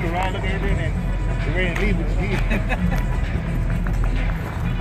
around, look at everything, and we're ready to leave with you.